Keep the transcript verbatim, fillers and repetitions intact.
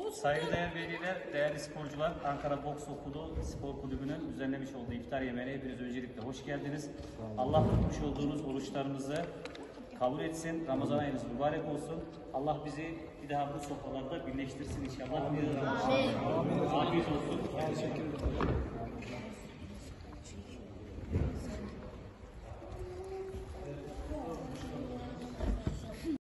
Saygıdeğer veliler, değerli sporcular, Ankara Boks Okulu Spor Kulübü'nün düzenlemiş olduğu iftar yemeğine hepiniz öncelikle hoş geldiniz. Allah tutmuş olduğunuz oruçlarımızı kabul etsin. Ramazan ayınız mübarek olsun. Allah bizi bir daha bu sofralarda birleştirsin inşallah. Amin. Afiyet olsun. Teşekkür ederim.